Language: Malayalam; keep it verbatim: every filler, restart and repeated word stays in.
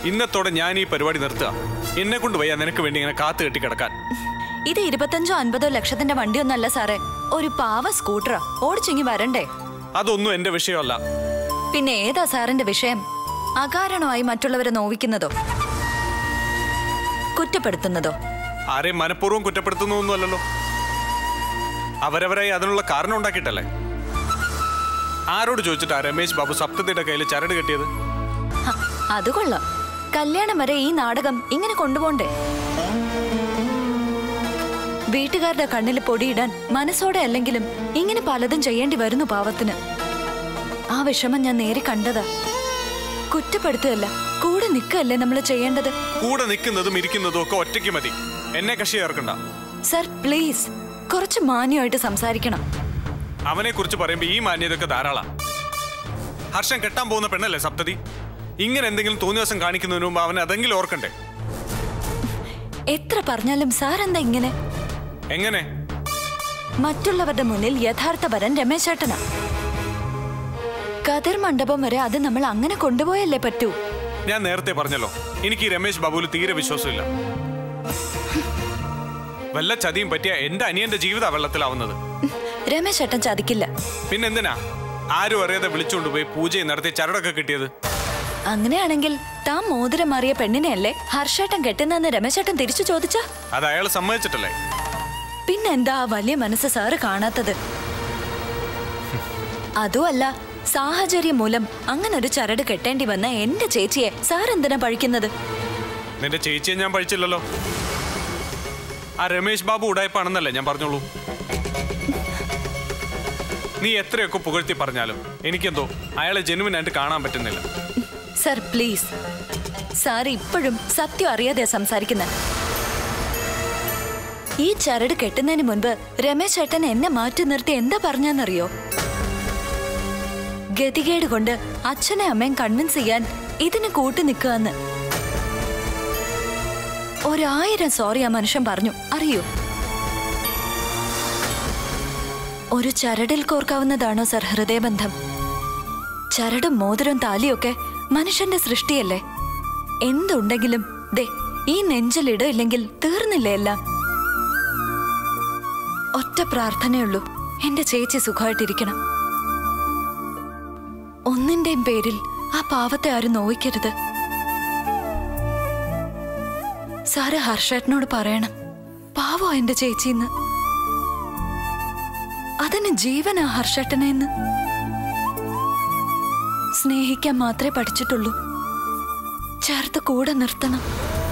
ഇന്നത്തോടെ ഞാൻ ഈ പരിപാടി നിർത്തുക. എന്നെ കൊണ്ട് വയ്യ നിനക്ക് വേണ്ടി ഇങ്ങനെ കാത്തു കെട്ടി കിടക്കാൻ. ഇത് ഇരുപത്തഞ്ചോ അൻപതോ ലക്ഷത്തിന്റെ വണ്ടിയൊന്നല്ല സാറേ, ഒരു പാവ സ്കൂട്ടറാ. ഓടിച്ചിങ്ങി വരണ്ടേ? അതൊന്നും എന്റെ വിഷയമല്ല. പിന്നെ ഏതാ സാറിന്റെ വിഷയം? അകാരണമായി മറ്റുള്ളവരെ നോവിക്കുന്നതോ കുറ്റപ്പെടുത്തുന്നതോ? ആരെയും മനഃപൂർവ്വം കുറ്റപ്പെടുത്തുന്നൊന്നുമല്ലല്ലോ. അവരവരായി അതിനുള്ള കാരണം ഉണ്ടാക്കിയിട്ടല്ലേ. ആരോട് ചോദിച്ചിട്ടാ രമേശ് ബാബു സപ്തതിയുടെ കയ്യിൽ ചരട് കെട്ടിയത്? അത് കൊള്ളാം. കല്യാണം വരെ ഈ നാടകം ഇങ്ങനെ കൊണ്ടുപോണ്ടേ? വീട്ടുകാരുടെ കണ്ണിൽ പൊടിയിടാൻ മനസ്സോടെ അല്ലെങ്കിലും ഇങ്ങനെ പലതും ചെയ്യേണ്ടി വരുന്നു പാവത്തിന്. ആ വിഷമം ഞാൻ നേരെ കണ്ടതാ. കുറ്റപ്പെടുത്തുകയല്ല, കൂടെ നിൽക്കല്ലേ നമ്മൾ ചെയ്യേണ്ടത്. കൂടെ നിൽക്കുന്നതും ഇരിക്കുന്നതും ഒക്കെ ഒറ്റയ്ക്ക് മതി. എന്നെ കക്ഷി ചേർക്കണ്ട. സർ പ്ലീസ്, കുറച്ച് മാന്യമായിട്ട് സംസാരിക്കണം. അവനെ കുറിച്ച് പറയുമ്പോ ഈ മാന്യതൊക്കെ ധാരാളം. ഹർഷൻ കെട്ടാൻ പോകുന്ന പെണ്ണല്ലേ സപ്തതി. ഇങ്ങനെ എന്തെങ്കിലും തോന്നിയ ദിവസം കാണിക്കുന്നതിന് മുമ്പ് അവൻ അതെങ്കിലും ഓർക്കണ്ടേ? എത്ര പറഞ്ഞാലും സാർ എന്താ ഇങ്ങനെ? എങ്ങനെ? മറ്റുള്ളവരുടെ മുന്നിൽ യഥാർത്ഥ വരൻ രമേശ് ചേട്ടനാ. കതിർ മണ്ഡപം വരെ അത് നമ്മൾ അങ്ങനെ കൊണ്ടുപോയല്ലേ പറ്റൂ. ഞാൻ നേരത്തെ പറഞ്ഞല്ലോ, എനിക്ക് ഈ രമേശ് ബാബുവിൽ തീരെ വിശ്വാസമില്ല. വല്ല ചതിയും പറ്റിയ എന്റെ അനിയന്റെ ജീവിത വെള്ളത്തിലാവുന്നത്. രമേശ് ചേട്ടൻ ചതിക്കില്ല. പിന്നെന്തിനാ ആരും അറിയാതെ വിളിച്ചുകൊണ്ടുപോയി പൂജയും നടത്തി ചരടൊക്കെ കിട്ടിയത്? അങ്ങനെയാണെങ്കിൽ താൻ മോതിരം മാറിയ പെണ്ണിനെയല്ലേ ഹർഷേട്ടൻ കെട്ടുന്നെന്ന് രമേശ് ചേട്ടൻ തിരിച്ചു ചോദിച്ചാ? അത് അയാൾ സമ്മതിച്ചിട്ടല്ലേ. പിന്നെന്താ ആ വലിയ മനസ്സ് സാറ് കാണാത്തത്? അതുമല്ല, സാഹചര്യം മൂലം അങ്ങനെ ഒരു ചരട് കെട്ടേണ്ടി വന്ന എന്റെ ചേച്ചിയെ സാർ എന്തിനാ പഴിക്കുന്നത്? നിന്റെ ചേച്ചിയെ ഞാൻ പഴിച്ചില്ലല്ലോ. ആ രമേശ് ബാബു ഉടായ്പാണെന്നല്ലേ ഞാൻ പറഞ്ഞോളൂ. നീ എത്രയൊക്കെ പുകഴ്ത്തി പറഞ്ഞാലും എനിക്കെന്തോ അയാളെ ജെനുവിനായിട്ട് കാണാൻ പറ്റുന്നില്ല. സർ പ്ലീസ്, സാർ ഇപ്പോഴും സത്യം അറിയാതെ സംസാരിക്കുന്നത്. ഈ ചരട് കെട്ടുന്നതിന് മുൻപ് രമേശ് ചേട്ടൻ എന്നെ മാറ്റി നിർത്തി എന്താ പറഞ്ഞെന്നറിയോ? ഗതികേട് കൊണ്ട് അച്ഛനെ അമ്മയും കൺവിൻസ് ചെയ്യാൻ ഇതിന് കൂട്ടു നിൽക്കുകയെന്ന്. ഒരായിരം സോറി ആ മനുഷ്യൻ പറഞ്ഞു അറിയോ? ഒരു ചരടിൽ കോർക്കാവുന്നതാണോ സർ ഹൃദയബന്ധം? ചരടും മോതിരം താലിയൊക്കെ മനുഷ്യന്റെ സൃഷ്ടിയല്ലേ. എന്തുണ്ടെങ്കിലും ദേ ഈ നെഞ്ചിലിടയില്ലെങ്കിൽ തീർന്നില്ലേ എല്ലാം. ഒറ്റ പ്രാർത്ഥനയുള്ളൂ, എന്റെ ചേച്ചി സുഖമായിട്ടിരിക്കണം. ഒന്നിന്റെയും പേരിൽ ആ പാവത്തെ ആരും നോവിക്കരുത്. സാറ് ഹർഷേട്ടനോട് പറയണം, പാവോ എന്റെ ചേച്ചിന്ന്. അതിന് ജീവനാ ഹർഷേട്ടനെന്ന്. സ്നേഹിക്കാൻ മാത്രമേ പഠിച്ചിട്ടുള്ളൂ, ചേർത്ത് കൂടെ നിർത്തണം.